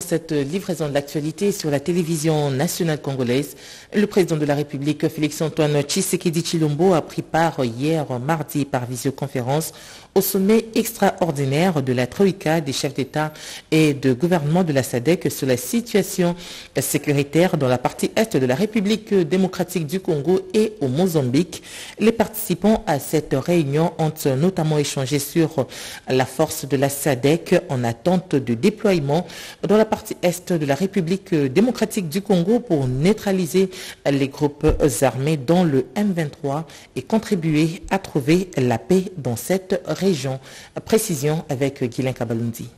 cette livraison de l'actualité sur la télévision nationale congolaise. Le président de la République, Félix-Antoine Tshisekedi Tshilombo, a pris part hier mardi par visioconférence au sommet extraordinaire de la Troïka des chefs d'État et de gouvernement de la SADC sur la situation sécuritaire dans la partie est de la République démocratique du Congo et au Mozambique. Les participants à cette réunion ont notamment échangé sur la force de la SADC en attente de déploiement dans la partie est de la République démocratique du Congo pour neutraliser les groupes armés dont le M23 et contribuer à trouver la paix dans cette région. Précision avec Guylain Kabalundi.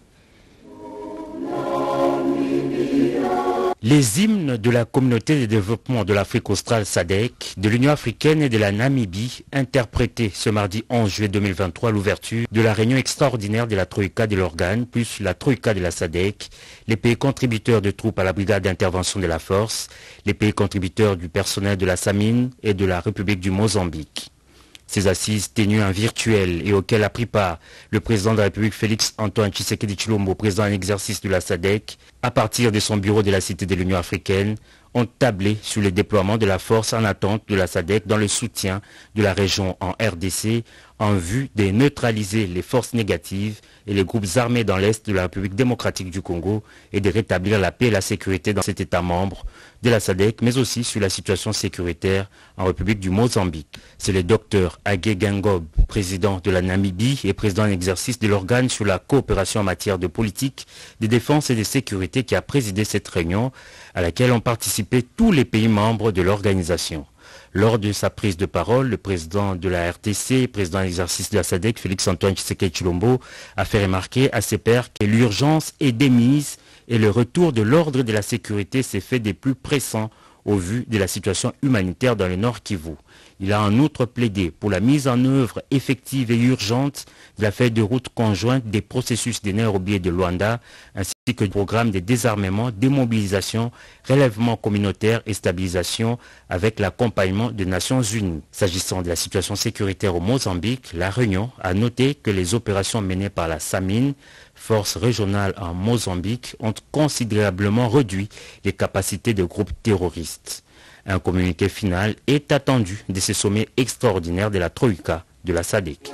Les hymnes de la communauté de développement de l'Afrique australe SADC, de l'Union africaine et de la Namibie, interprétés ce mardi 11 juillet 2023 à l'ouverture de la réunion extraordinaire de la Troïka de l'Organe, plus la Troïka de la SADC, les pays contributeurs de troupes à la brigade d'intervention de la force, les pays contributeurs du personnel de la SAMIN et de la République du Mozambique. Ces assises tenues en virtuel et auxquelles a pris part le président de la République Félix-Antoine Tshisekedi Tshilombo, président en exercice de la SADC, à partir de son bureau de la Cité de l'Union africaine, ont tablé sur le déploiement de la force en attente de la SADC dans le soutien de la région en RDC en vue de neutraliser les forces négatives et les groupes armés dans l'Est de la République démocratique du Congo et de rétablir la paix et la sécurité dans cet État membre de la SADC, mais aussi sur la situation sécuritaire en République du Mozambique. C'est le docteur Agé Gengob, président de la Namibie et président en exercice de l'organe sur la coopération en matière de politique, de défense et de sécurité qui a présidé cette réunion à laquelle ont participé tous les pays membres de l'organisation. Lors de sa prise de parole, le président de la RTC, président en exercice de la SADC, Félix-Antoine Tshisekedi Tshilombo, a fait remarquer à ses pairs que l'urgence est démise et le retour de l'ordre et de la sécurité s'est fait des plus pressants au vu de la situation humanitaire dans le Nord Kivu. Il a en outre plaidé pour la mise en œuvre effective et urgente de la feuille de route conjointe des processus de Nairobi et de Luanda, ainsi que du programme de désarmement, démobilisation, relèvement communautaire et stabilisation avec l'accompagnement des Nations Unies. S'agissant de la situation sécuritaire au Mozambique, la réunion a noté que les opérations menées par la SAMIN, force régionale en Mozambique, ont considérablement réduit les capacités de groupes terroristes. Un communiqué final est attendu de ce sommet extraordinaire de la Troïka de la SADC.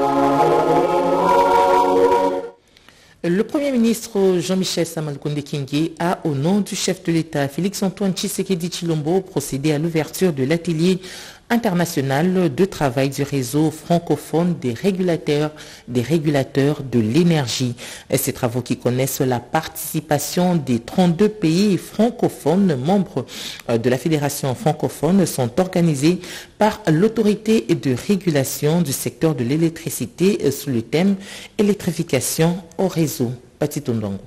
Le Premier ministre Jean-Michel Samalukonde Kyenge a, au nom du chef de l'État Félix-Antoine Tshisekedi Tshilombo, procédé à l'ouverture de l'atelier international de travail du réseau francophone des régulateurs de l'énergie. Ces travaux qui connaissent la participation des 32 pays francophones membres de la Fédération francophone sont organisés par l'autorité de régulation du secteur de l'électricité sous le thème électrification au réseau. Patitondongo.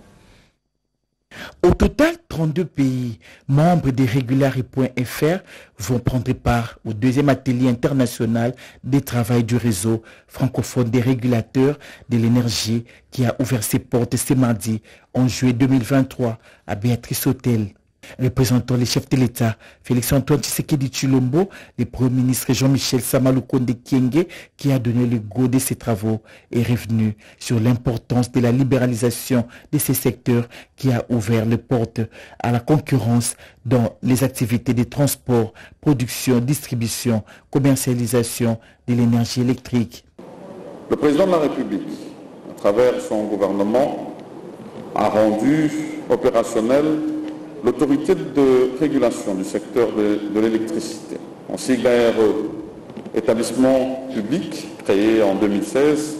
Au total, 32 pays membres des Régulari.fr vont prendre part au deuxième atelier international des travail du réseau francophone des régulateurs de l'énergie qui a ouvert ses portes ce mardi en juillet 2023 à Béatrice Hôtel. Représentant les chefs de l'État, Félix-Antoine Tshisekedi Tshilombo, le Premier ministre Jean-Michel Samalukonde Kyenge, qui a donné le go de ces travaux, est revenu sur l'importance de la libéralisation de ces secteurs qui a ouvert les portes à la concurrence dans les activités de transport, production, distribution, commercialisation de l'énergie électrique. Le président de la République, à travers son gouvernement, a rendu opérationnel l'autorité de régulation du secteur de l'électricité, en sigle ARE, établissement public créé en 2016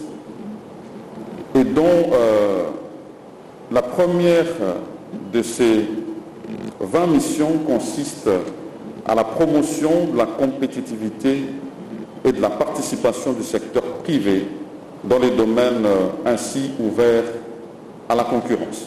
et dont la première de ces 20 missions consiste à la promotion de la compétitivité et de la participation du secteur privé dans les domaines ainsi ouverts à la concurrence.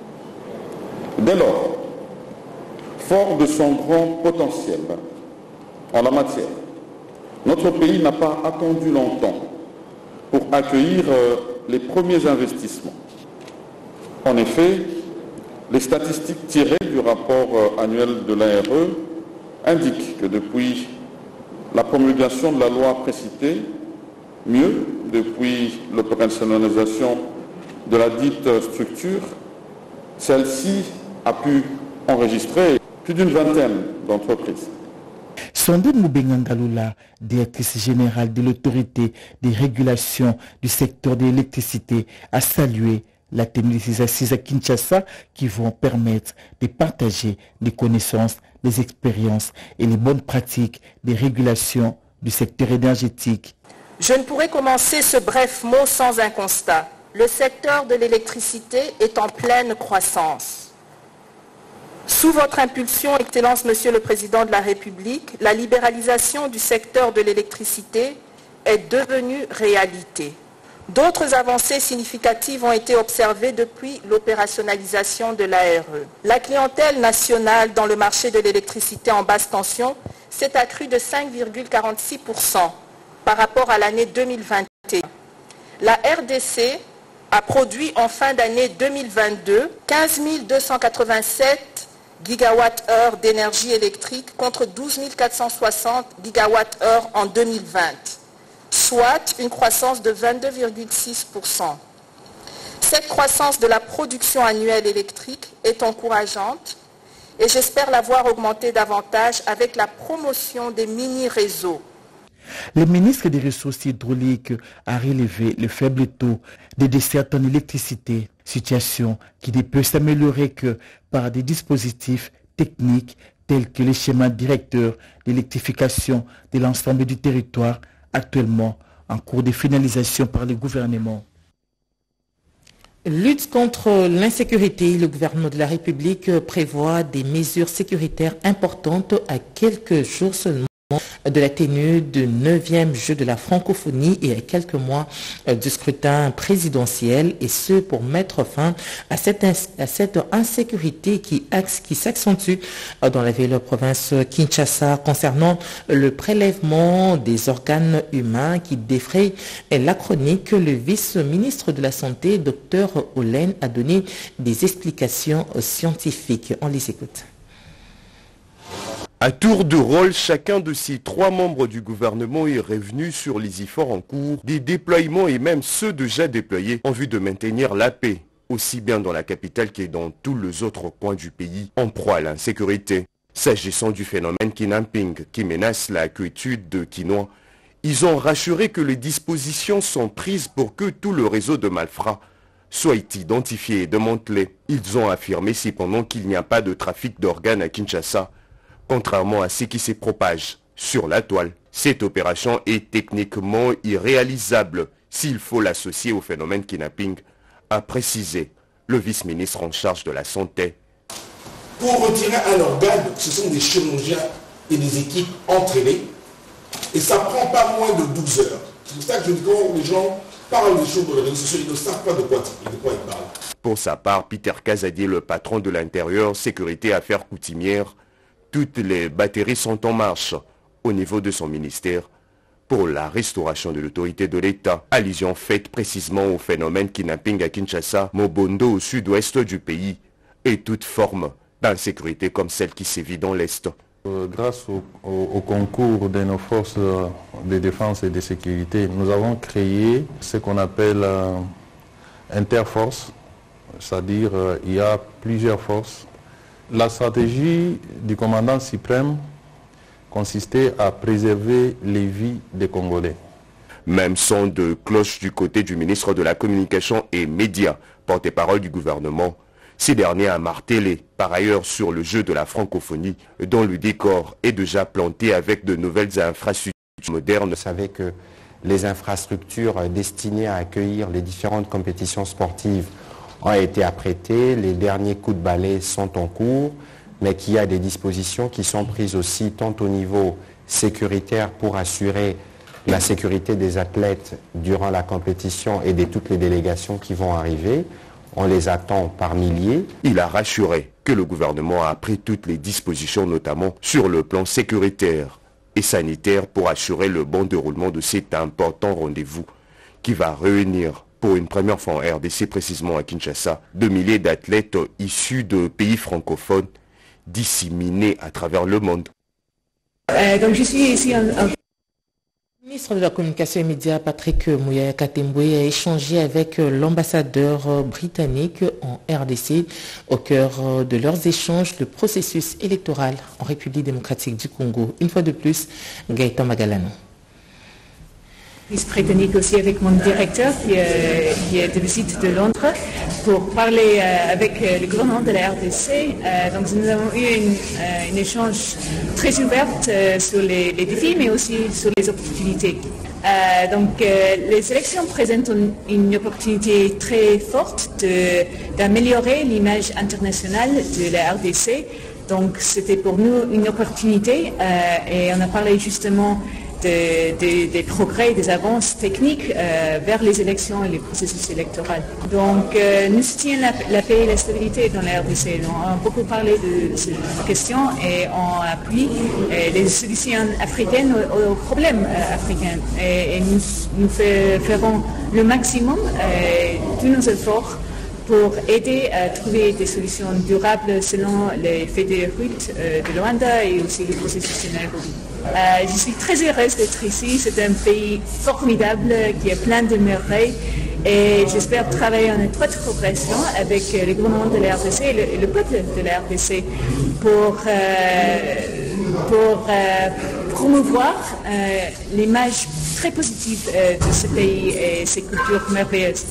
Dès lors, fort de son grand potentiel en la matière, notre pays n'a pas attendu longtemps pour accueillir les premiers investissements. En effet, les statistiques tirées du rapport annuel de l'ARE indiquent que depuis la promulgation de la loi précitée, mieux, depuis l'opérationnalisation de la dite structure, Celle-ci a pu enregistrer plus d'une vingtaine d'entreprises. Sandrine Moubengangalula, directrice générale de l'autorité des régulations du secteur de l'électricité, a salué la tenue de ces assises à Kinshasa qui vont permettre de partager les connaissances, les expériences et les bonnes pratiques des régulations du secteur énergétique. Je ne pourrais commencer ce bref mot sans un constat. Le secteur de l'électricité est en pleine croissance. Sous votre impulsion, Excellence Monsieur le Président de la République, la libéralisation du secteur de l'électricité est devenue réalité. D'autres avancées significatives ont été observées depuis l'opérationnalisation de l'ARE. La clientèle nationale dans le marché de l'électricité en basse tension s'est accrue de 5,46% par rapport à l'année 2021. La RDC a produit en fin d'année 2022 15 287 gigawattheures d'énergie électrique contre 12 460 gigawattheures en 2020, soit une croissance de 22,6%. Cette croissance de la production annuelle électrique est encourageante et j'espère la voir augmenter davantage avec la promotion des mini-réseaux. Le ministre des Ressources hydrauliques a relevé le faible taux de desserte en électricité, situation qui ne peut s'améliorer que par des dispositifs techniques tels que les schémas directeurs d'électrification de l'ensemble du territoire actuellement en cours de finalisation par le gouvernement. Lutte contre l'insécurité, le gouvernement de la République prévoit des mesures sécuritaires importantes à quelques jours seulement de la tenue du 9e jeu de la francophonie et à quelques mois du scrutin présidentiel, et ce pour mettre fin à cette insécurité qui s'accentue dans la ville province Kinshasa concernant le prélèvement des organes humains qui défraie la chronique. Le vice-ministre de la Santé, Dr Olen, a donné des explications scientifiques. On les écoute. À tour de rôle, chacun de ces trois membres du gouvernement est revenu sur les efforts en cours, des déploiements et même ceux déjà déployés en vue de maintenir la paix, aussi bien dans la capitale que dans tous les autres coins du pays, en proie à l'insécurité. S'agissant du phénomène kidnapping qui menace la quiétude de Kinois, ils ont rassuré que les dispositions sont prises pour que tout le réseau de malfrats soit identifié et démantelé. Ils ont affirmé cependant qu'il n'y a pas de trafic d'organes à Kinshasa, contrairement à ce qui se propage sur la toile. Cette opération est techniquement irréalisable s'il faut l'associer au phénomène kidnapping, a précisé le vice-ministre en charge de la Santé. Pour retirer un organe, ce sont des chirurgiens et des équipes entraînées, et ça prend pas moins de 12 heures. C'est pour ça que je dis quand les gens parlent des choses dans les réseaux sociaux, ils ne savent pas de quoi ils parlent. Pour sa part, Peter Kazadier, le patron de l'intérieur, sécurité, affaires coutumières, toutes les batteries sont en marche au niveau de son ministère pour la restauration de l'autorité de l'État. Allusion faite précisément au phénomène kidnapping à Kinshasa, Mobondo au sud-ouest du pays et toute forme d'insécurité comme celle qui sévit dans l'Est. Grâce au concours de nos forces de défense et de sécurité, nous avons créé ce qu'on appelle Interforce, c'est-à-dire il y a plusieurs forces. La stratégie du commandant suprême consistait à préserver les vies des Congolais. Même son de cloche du côté du ministre de la Communication et Médias, porte-parole du gouvernement. Ces derniers a martelé par ailleurs sur le jeu de la francophonie dont le décor est déjà planté avec de nouvelles infrastructures modernes. Vous savez que les infrastructures destinées à accueillir les différentes compétitions sportives ont été apprêtées, les derniers coups de balai sont en cours, mais qu'il y a des dispositions qui sont prises aussi tant au niveau sécuritaire pour assurer la sécurité des athlètes durant la compétition et de toutes les délégations qui vont arriver. On les attend par milliers. Il a rassuré que le gouvernement a pris toutes les dispositions, notamment sur le plan sécuritaire et sanitaire, pour assurer le bon déroulement de cet important rendez-vous qui va réunir pour une première fois en RDC, précisément à Kinshasa, 2 milliers d'athlètes issus de pays francophones disséminés à travers le monde. Donc je suis ici Le ministre de la Communication et Médias, Patrick Muyaya Katembwe, a échangé avec l'ambassadeur britannique en RDC. Au cœur de leurs échanges, le processus électoral en République démocratique du Congo. Une fois de plus, Gaëtan Magalano. Britannique aussi avec mon directeur qui est de visite de Londres pour parler avec le gouvernement de la RDC. Donc nous avons eu un échange très ouvert sur les défis mais aussi sur les opportunités. Les élections présentent une opportunité très forte d'améliorer l'image internationale de la RDC. Donc c'était pour nous une opportunité et on a parlé justement des progrès, des avances techniques vers les élections et les processus électoraux. Donc nous soutenons la paix et la stabilité dans la RDC. On a beaucoup parlé de cette question et on appuie les solutions africaines aux problèmes africains. Et nous ferons le maximum de nos efforts pour aider à trouver des solutions durables selon les faits de route de Luanda et aussi le processus de Nairobi. Je suis très heureuse d'être ici. C'est un pays formidable qui a plein de merveilles et j'espère travailler en étroite coopération avec le gouvernement de la RDC et le peuple de la RDC pour promouvoir l'image très positive de ce pays et ses cultures merveilleuses.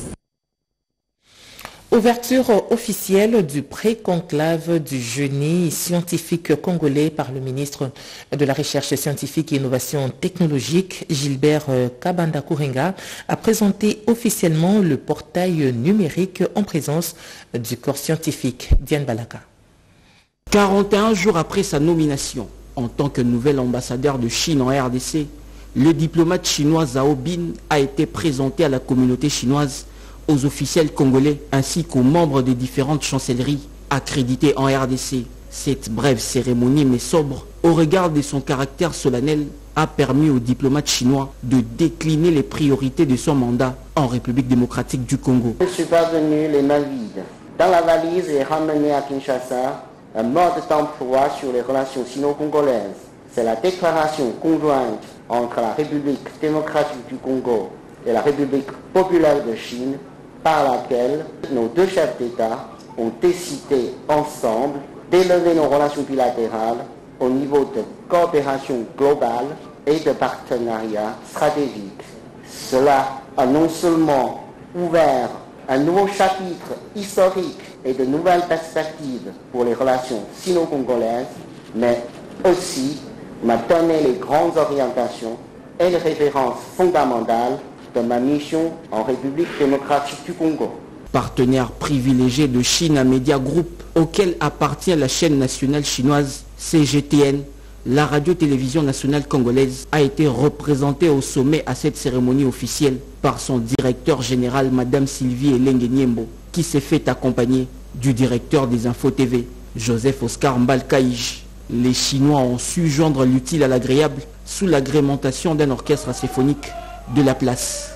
Ouverture officielle du pré-conclave du génie scientifique congolais par le ministre de la Recherche scientifique et Innovation technologique, Gilbert Kabanda Kourenga, a présenté officiellement le portail numérique en présence du corps scientifique. Diane Balaka. 41 jours après sa nomination en tant que nouvel ambassadeur de Chine en RDC, le diplomate chinois Zhao Bin a été présenté à la communauté chinoise, aux officiels congolais ainsi qu'aux membres des différentes chancelleries accréditées en RDC. Cette brève cérémonie mais sobre, au regard de son caractère solennel, a permis au diplomate chinois de décliner les priorités de son mandat en République démocratique du Congo. Je ne suis pas venu les mains vides. Dans la valise est ramené à Kinshasa un mode d'emploi sur les relations sino-congolaises. C'est la déclaration conjointe entre la République démocratique du Congo et la République populaire de Chine, par laquelle nos deux chefs d'État ont décidé ensemble d'élever nos relations bilatérales au niveau de coopération globale et de partenariat stratégique. Cela a non seulement ouvert un nouveau chapitre historique et de nouvelles perspectives pour les relations sino-congolaises, mais aussi m'a donné les grandes orientations et les références fondamentales de ma mission en République démocratique du Congo. Partenaire privilégié de China Media Group, auquel appartient la chaîne nationale chinoise CGTN, la radio-télévision nationale congolaise a été représentée au sommet à cette cérémonie officielle par son directeur général, Madame Sylvie Elenge Niembo, qui s'est fait accompagner du directeur des Infos TV, Joseph Oscar Mbalkaïj. Les Chinois ont su joindre l'utile à l'agréable sous l'agrémentation d'un orchestre symphonique de la place.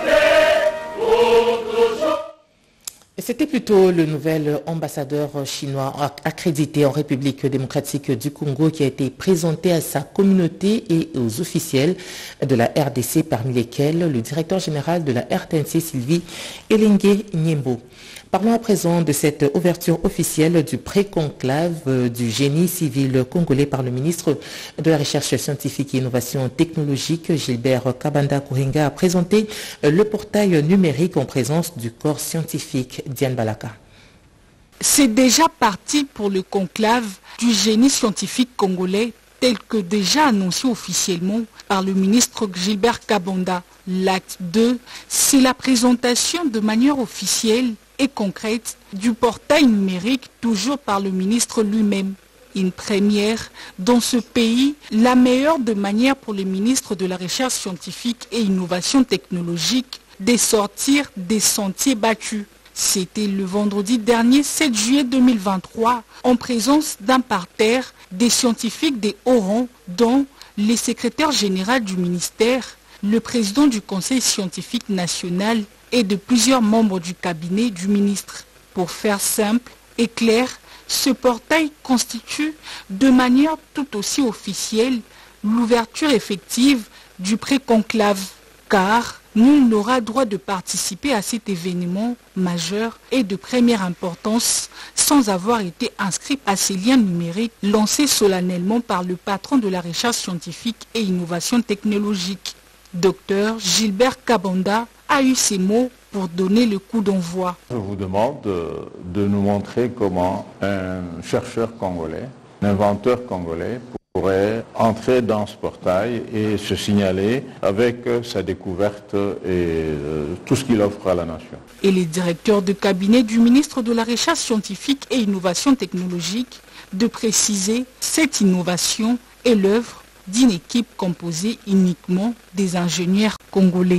C'était plutôt le nouvel ambassadeur chinois accrédité en République démocratique du Congo qui a été présenté à sa communauté et aux officiels de la RDC, parmi lesquels le directeur général de la RTNC, Sylvie Elenge Niembo. Parlons à présent de cette ouverture officielle du pré-conclave du génie civil congolais par le ministre de la Recherche scientifique et Innovation technologique, Gilbert Kabanda Kourenga, a présenté le portail numérique en présence du corps scientifique. Diane Balaka. C'est déjà parti pour le conclave du génie scientifique congolais tel que déjà annoncé officiellement par le ministre Gilbert Kabanda. L'acte 2, c'est la présentation de manière officielle et concrète du portail numérique, toujours par le ministre lui-même. Une première dans ce pays, la meilleure de manière pour le ministre de la Recherche scientifique et Innovation technologique de sortir des sentiers battus. C'était le vendredi dernier, 7 juillet 2023, en présence d'un parterre des scientifiques des hauts rangs, dont le secrétaire général du ministère, le président du Conseil scientifique national et de plusieurs membres du cabinet du ministre. Pour faire simple et clair, ce portail constitue de manière tout aussi officielle l'ouverture effective du pré-conclave, car nul n'aura droit de participer à cet événement majeur et de première importance sans avoir été inscrit à ces liens numériques lancés solennellement par le patron de la recherche scientifique et innovation technologique. Dr Gilbert Kabonda a eu ces mots pour donner le coup d'envoi. Je vous demande de nous montrer comment un chercheur congolais, un inventeur congolais pourrait entrer dans ce portail et se signaler avec sa découverte et tout ce qu'il offre à la nation. Et les directeurs de cabinet du ministre de la Recherche scientifique et innovation technologique de préciser cette innovation est l'œuvre d'une équipe composée uniquement des ingénieurs congolais.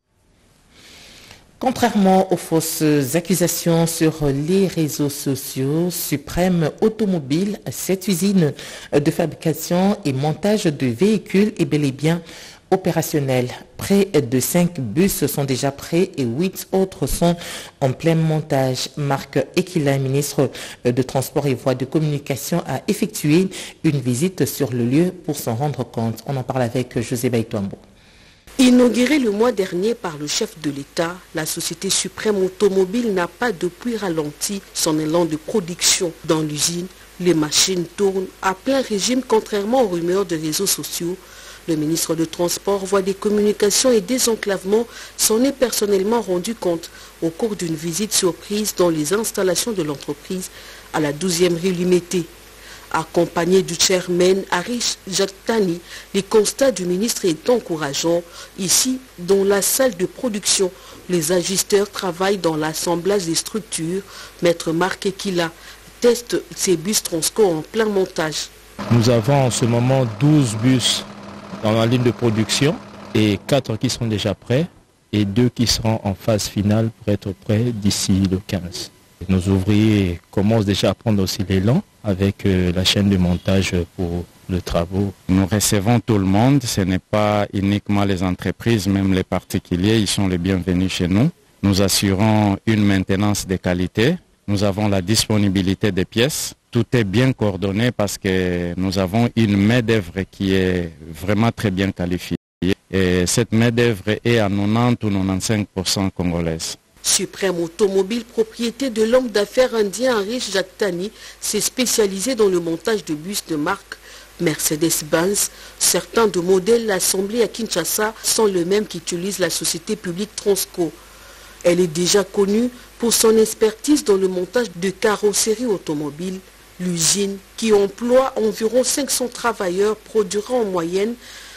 Contrairement aux fausses accusations sur les réseaux sociaux, Suprême Automobile, cette usine de fabrication et montage de véhicules est bel et bien opérationnelle. Près de 5 bus sont déjà prêts et 8 autres sont en plein montage. Marc Ekila, ministre de Transport et Voies de Communication, a effectué une visite sur le lieu pour s'en rendre compte. On en parle avec José Baïtombo. Inaugurée le mois dernier par le chef de l'État, la société Suprême Automobile n'a pas depuis ralenti son élan de production. Dans l'usine, les machines tournent à plein régime contrairement aux rumeurs des réseaux sociaux. Le ministre de Transport, Voies des Communications et Désenclavement s'en est personnellement rendu compte au cours d'une visite surprise dans les installations de l'entreprise à la 12e rue Limété. Accompagné du chairman Arish Jaktani, les constats du ministre est encourageant. Ici, dans la salle de production, les ajusteurs travaillent dans l'assemblage des structures. Maître Marc Ekila teste ces bus Transco en plein montage. Nous avons en ce moment 12 bus dans la ligne de production et 4 qui sont déjà prêts et 2 qui seront en phase finale pour être prêts d'ici le 15. Nos ouvriers commencent déjà à prendre aussi l'élan avec la chaîne de montage pour les travaux. Nous recevons tout le monde, ce n'est pas uniquement les entreprises, même les particuliers, ils sont les bienvenus chez nous. Nous assurons une maintenance de qualité, nous avons la disponibilité des pièces. Tout est bien coordonné parce que nous avons une main-d'œuvre qui est vraiment très bien qualifiée. Et cette main-d'œuvre est à 90 ou 95% congolaise. Suprême Automobile, propriété de l'homme d'affaires indien Arish Jaktani, s'est spécialisé dans le montage de bus de marque Mercedes-Benz. Certains de modèles assemblés à Kinshasa sont les mêmes qu'utilise la société publique Transco. Elle est déjà connue pour son expertise dans le montage de carrosseries automobiles. L'usine, qui emploie environ 500 travailleurs, produira en moyenne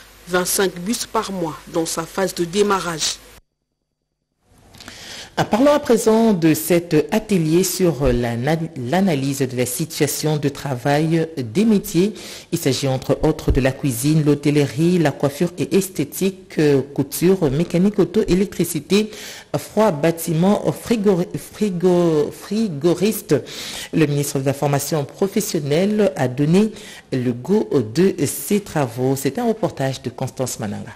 25 bus par mois dans sa phase de démarrage. Parlons à présent de cet atelier sur l'analyse de la situation de travail des métiers. Il s'agit entre autres de la cuisine, l'hôtellerie, la coiffure et esthétique, couture, mécanique, auto, électricité, froid, bâtiment, frigoriste. Le ministre de la Formation professionnelle a donné le go de ces travaux. C'est un reportage de Constance Mananga.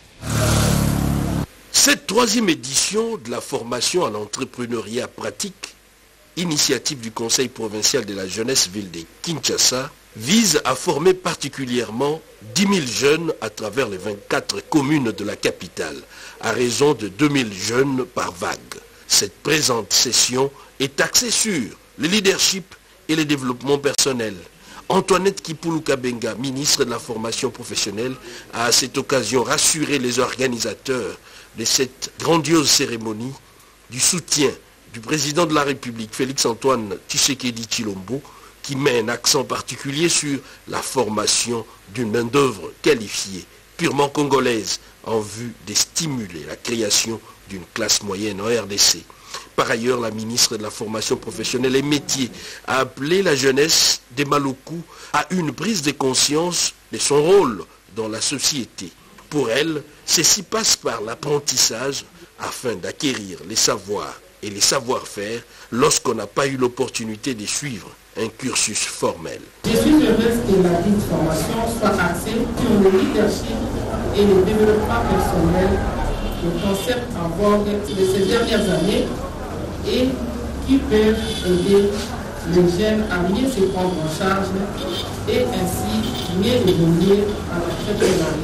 Cette troisième édition de la formation à l'entrepreneuriat pratique, initiative du Conseil provincial de la jeunesse ville de Kinshasa, vise à former particulièrement 10 000 jeunes à travers les 24 communes de la capitale, à raison de 2 000 jeunes par vague. Cette présente session est axée sur le leadership et le développement personnel. Antoinette Kipulu-Kabenga, ministre de la formation professionnelle, a à cette occasion rassuré les organisateurs de cette grandiose cérémonie du soutien du président de la République, Félix-Antoine Tshisekedi Tshilombo, qui met un accent particulier sur la formation d'une main-d'œuvre qualifiée, purement congolaise, en vue de stimuler la création d'une classe moyenne en RDC. Par ailleurs, la ministre de la Formation professionnelle et métiers a appelé la jeunesse des Maluku à une prise de conscience de son rôle dans la société. Pour elle, ceci passe par l'apprentissage afin d'acquérir les savoirs et les savoir-faire lorsqu'on n'a pas eu l'opportunité de suivre un cursus formel. Je suis heureuse que la vie de formation soit axée sur le leadership et le développement personnel, le concept en vogue de ces dernières années et qui peuvent aider les jeunes à mieux se prendre en charge et ainsi mieux évoluer à l'entrepreneuriat.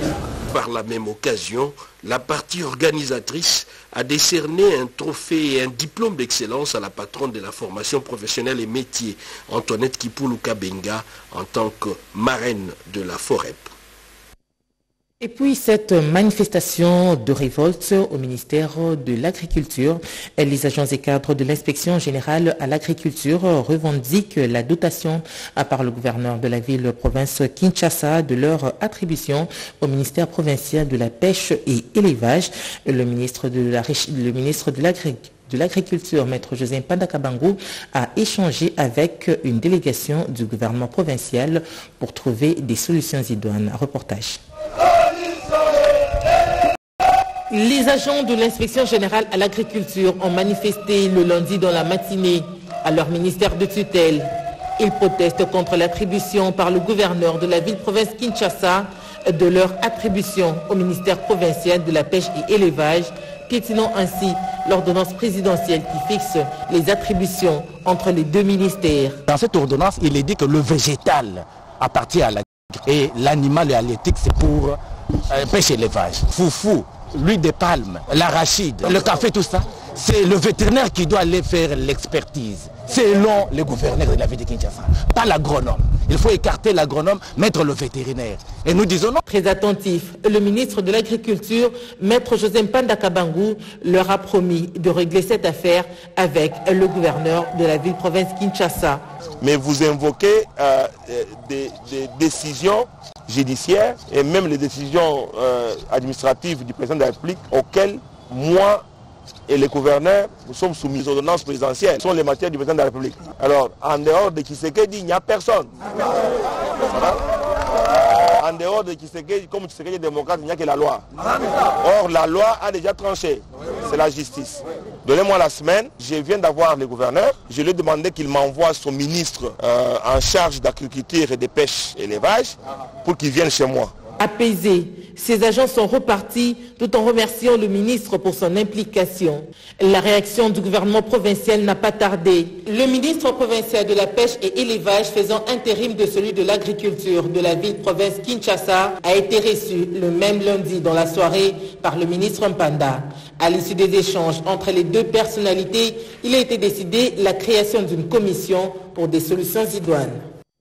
Par la même occasion, la partie organisatrice a décerné un trophée et un diplôme d'excellence à la patronne de la formation professionnelle et métier, Antoinette Kipulu Kabenga, en tant que marraine de la FOREP. Et puis cette manifestation de révolte au ministère de l'Agriculture, les agents et cadres de l'inspection générale à l'agriculture revendiquent la dotation par le gouverneur de la ville-province Kinshasa de leur attribution au ministère provincial de la pêche et élevage. Le ministre de l'Agriculture, Maître José Mpanda Kabangu, a échangé avec une délégation du gouvernement provincial pour trouver des solutions idoines. Reportage. Les agents de l'inspection générale à l'agriculture ont manifesté le lundi dans la matinée à leur ministère de tutelle. Ils protestent contre l'attribution par le gouverneur de la ville-province Kinshasa de leur attribution au ministère provincial de la pêche et élevage, piétinant ainsi l'ordonnance présidentielle qui fixe les attributions entre les deux ministères. Dans cette ordonnance, il est dit que le végétal appartient à l'agriculture et l'animal et halieutique c'est pour pêche et élevage. Foufou, l'huile de palme, l'arachide, le café, tout ça, c'est le vétérinaire qui doit aller faire l'expertise, selon le gouverneur de la ville de Kinshasa, pas l'agronome. Il faut écarter l'agronome, mettre le vétérinaire. Et nous disons non. Très attentif, le ministre de l'Agriculture, Maître José Mpanda Kabangu, leur a promis de régler cette affaire avec le gouverneur de la ville-province Kinshasa. Mais vous invoquez des décisions judiciaires et même les décisions administratives du président de la République auxquelles moi et les gouverneurs, nous sommes soumis aux ordonnances présidentielles. Ce sont les matières du président de la République. Alors, en dehors de Tshisekedi, il n'y a personne. En dehors de Tshisekedi, comme Tshisekedi est démocrate, il n'y a que la loi. Or, la loi a déjà tranché. C'est la justice. Donnez-moi la semaine, je viens d'avoir le gouverneur. Je lui ai demandé qu'il m'envoie son ministre en charge d'agriculture et de pêche et élevage pour qu'il vienne chez moi. Apaisés, ces agents sont repartis tout en remerciant le ministre pour son implication. La réaction du gouvernement provincial n'a pas tardé. Le ministre provincial de la pêche et élevage faisant intérim de celui de l'agriculture de la ville-province Kinshasa a été reçu le même lundi dans la soirée par le ministre Mpanda. À l'issue des échanges entre les deux personnalités, il a été décidé la création d'une commission pour des solutions idoines.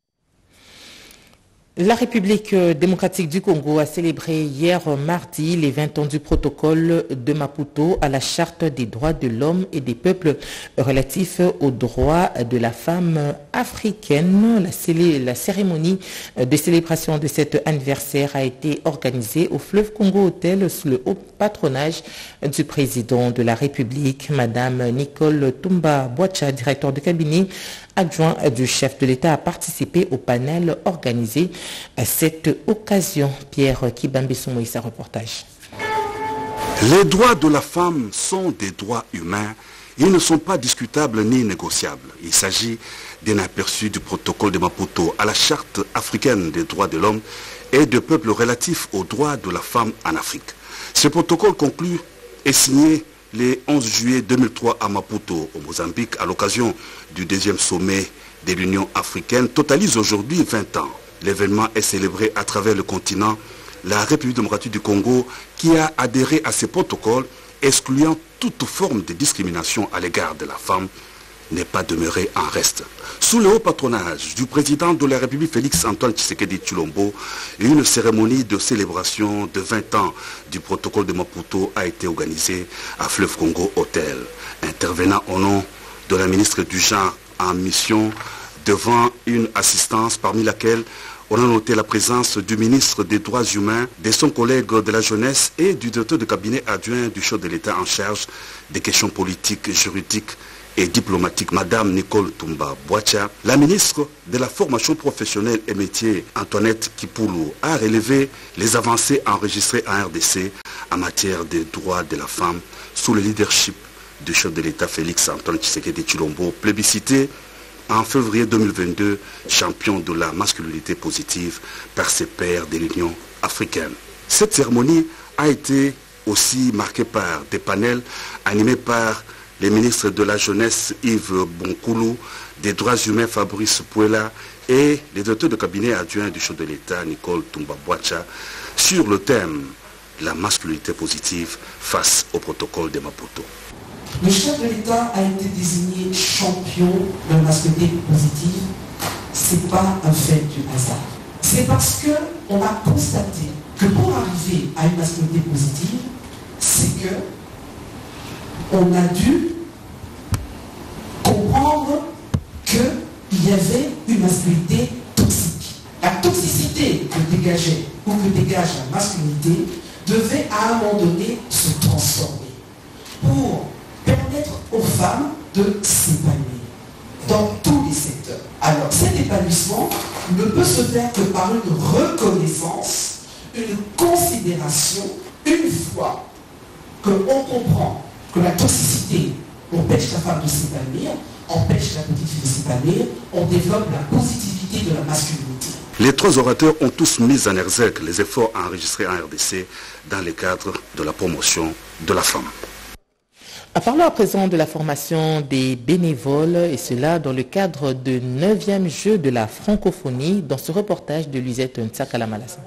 La République démocratique du Congo a célébré hier mardi les 20 ans du protocole de Maputo à la Charte des droits de l'homme et des peuples relatifs aux droits de la femme africaine. La cérémonie de célébration de cet anniversaire a été organisée au Fleuve Congo Hotel sous le haut patronage du président de la République, Madame Nicole Tumba Boacha, directeur de cabinet adjoint du chef de l'État, a participé au panel organisé à cette occasion. Pierre Kibambesso Moïse, reportage. Les droits de la femme sont des droits humains. Ils ne sont pas discutables ni négociables. Il s'agit d'un aperçu du protocole de Maputo à la Charte africaine des droits de l'homme et des peuples relatifs aux droits de la femme en Afrique. Ce protocole conclu est signé le 11 juillet 2003 à Maputo, au Mozambique, à l'occasion du deuxième sommet de l'Union africaine, totalise aujourd'hui 20 ans. L'événement est célébré à travers le continent. La République démocratique du Congo, qui a adhéré à ce protocole, excluant toute forme de discrimination à l'égard de la femme, n'est pas demeuré en reste. Sous le haut patronage du président de la République Félix-Antoine Tshisekedi Tshilombo, une cérémonie de célébration de 20 ans du protocole de Maputo a été organisée à Fleuve Congo Hotel. Intervenant au nom de la ministre du Genre en mission devant une assistance parmi laquelle on a noté la présence du ministre des Droits humains, de son collègue de la jeunesse et du directeur de cabinet adjoint du chef de l'État en charge des questions politiques, juridiques et diplomatique, Madame Nicole Tumba Boacha. La ministre de la formation professionnelle et métier, Antoinette Kipulu, a relevé les avancées enregistrées en RDC en matière des droits de la femme sous le leadership du chef de l'État Félix-Antoine Tshisekedi Tshilombo, plébiscité en février 2022, champion de la masculinité positive par ses pairs de l'Union africaine. Cette cérémonie a été aussi marquée par des panels animés par les ministres de la jeunesse Yves Bonkoulou, des droits humains Fabrice Pouela, et le directeur de cabinet adjoint du chef de l'État, Nicole Toumba-Boacha, sur le thème « La masculinité positive face au protocole de Maputo ». Le chef de l'État a été désigné champion de la masculinité positive. Ce n'est pas un fait du hasard. C'est parce qu'on a constaté que pour arriver à une masculinité positive, c'est que on a dû comprendre qu'il y avait une masculinité toxique. La toxicité que dégageait ou que dégage la masculinité devait à un moment donné se transformer pour permettre aux femmes de s'épanouir dans tous les secteurs. Alors cet épanouissement ne peut se faire que par une reconnaissance, une considération, une fois qu'on comprend que la toxicité empêche la femme de s'épanouir, empêche la petite fille de s'épanouir, on développe la positivité de la masculinité. Les trois orateurs ont tous mis en exergue les efforts enregistrés en RDC dans le cadre de la promotion de la femme. Parlons à présent de la formation des bénévoles, et cela dans le cadre du 9e jeu de la francophonie, dans ce reportage de Lisette Ntsakala-Malassa.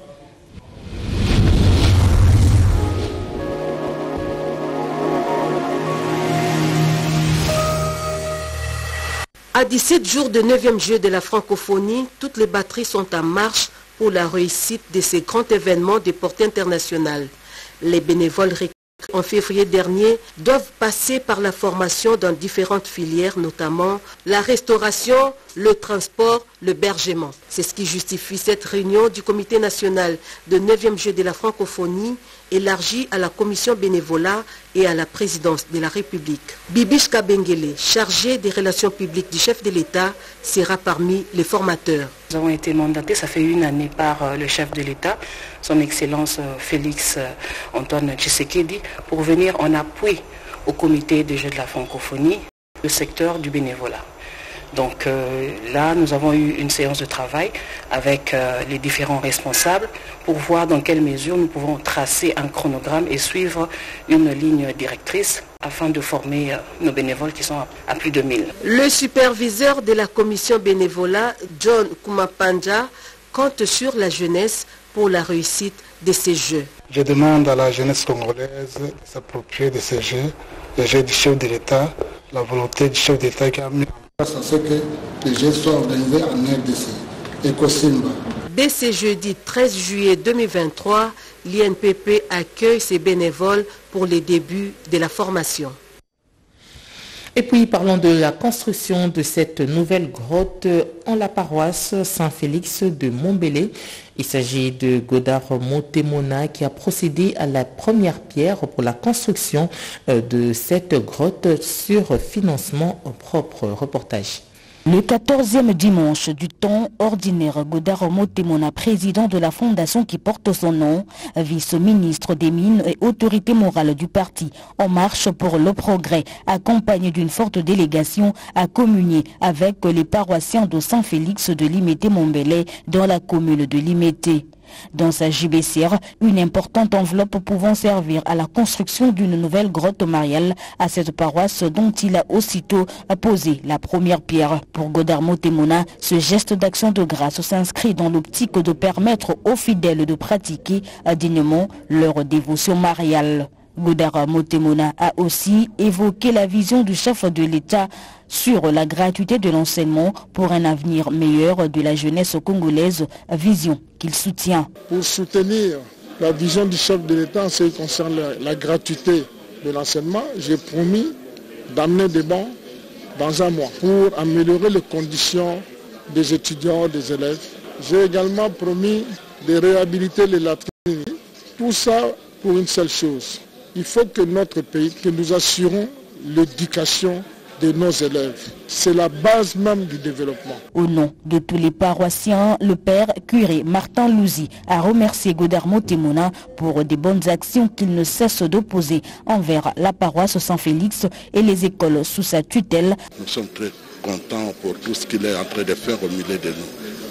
À 17 jours de 9e jeu de la francophonie, toutes les batteries sont en marche pour la réussite de ces grands événements de portée internationale. Les bénévoles en février dernier doivent passer par la formation dans différentes filières, notamment la restauration, le transport, l'hébergement. C'est ce qui justifie cette réunion du comité national de 9e jeu de la francophonie, élargie à la commission bénévolat et à la présidence de la République. Bibish Kabengele, chargé des relations publiques du chef de l'État, sera parmi les formateurs. Nous avons été mandatés, ça fait une année, par le chef de l'État, son Excellence Félix Antoine Tshisekedi, pour venir en appui au comité des jeux de la francophonie, le secteur du bénévolat. Donc là, nous avons eu une séance de travail avec les différents responsables pour voir dans quelle mesure nous pouvons tracer un chronogramme et suivre une ligne directrice afin de former nos bénévoles qui sont à plus de 1000. Le superviseur de la commission bénévolat, John Kumapanja, compte sur la jeunesse pour la réussite de ces jeux. Je demande à la jeunesse congolaise de s'approprier de ces jeux, les jeux du chef de l'État, la volonté du chef d'État qui a mis en place à ce que les jeux soient organisés en RDC et Kosimba. Dès ce jeudi 13 juillet 2023, l'INPP accueille ses bénévoles pour les débuts de la formation. Et puis parlons de la construction de cette nouvelle grotte en la paroisse Saint-Félix de Montbellé. Il s'agit de Godard Motemona qui a procédé à la première pierre pour la construction de cette grotte sur financement propre. Reportage. Le 14e dimanche du temps ordinaire, Godard Motemona, président de la fondation qui porte son nom, vice-ministre des Mines et autorité morale du parti En Marche pour le Progrès, accompagné d'une forte délégation, a communié avec les paroissiens de Saint-Félix de Limete-Montbellé dans la commune de Limete. Dans sa JBCR, une importante enveloppe pouvant servir à la construction d'une nouvelle grotte mariale à cette paroisse dont il a aussitôt posé la première pierre. Pour Godard Motemona, ce geste d'action de grâce s'inscrit dans l'optique de permettre aux fidèles de pratiquer dignement leur dévotion mariale. Godard Motemona a aussi évoqué la vision du chef de l'État sur la gratuité de l'enseignement pour un avenir meilleur de la jeunesse congolaise, vision qu'il soutient. Pour soutenir la vision du chef de l'État en ce qui concerne la gratuité de l'enseignement, j'ai promis d'amener des bancs dans un mois pour améliorer les conditions des étudiants, des élèves. J'ai également promis de réhabiliter les latrines. Tout ça pour une seule chose. Il faut que notre pays, que nous assurons l'éducation de nos élèves. C'est la base même du développement. Au nom de tous les paroissiens, le père curé Martin Louzy a remercié Godard Motemona pour des bonnes actions qu'il ne cesse d'opposer envers la paroisse Saint-Félix et les écoles sous sa tutelle. Nous sommes très contents pour tout ce qu'il est en train de faire au milieu de nous.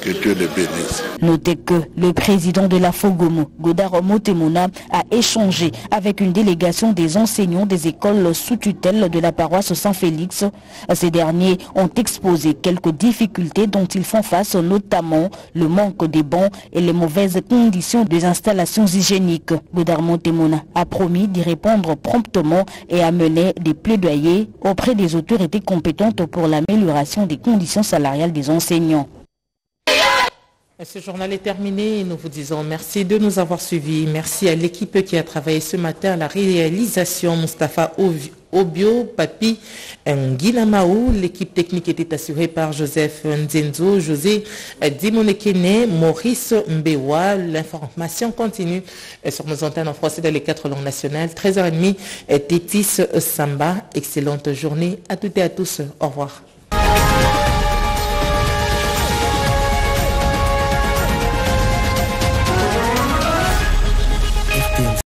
Que Dieu les bénisse. Notez que le président de la Fogomo, Godard Motemona, a échangé avec une délégation des enseignants des écoles sous tutelle de la paroisse Saint-Félix. Ces derniers ont exposé quelques difficultés dont ils font face, notamment le manque des bancs et les mauvaises conditions des installations hygiéniques. Godard Motemona a promis d'y répondre promptement et a mené des plaidoyers auprès des autorités compétentes pour l'amélioration des conditions salariales des enseignants. Ce journal est terminé et nous vous disons merci de nous avoir suivis. Merci à l'équipe qui a travaillé ce matin à la réalisation. Mustapha Obio, Papi Nguilamaou. L'équipe technique était assurée par Joseph Nzenzo, José Dimonekene, Maurice Mbewa. L'information continue sur nos antennes en français dans les 4 langues nationales. 13h30, Tétis Samba. Excellente journée à toutes et à tous. Au revoir.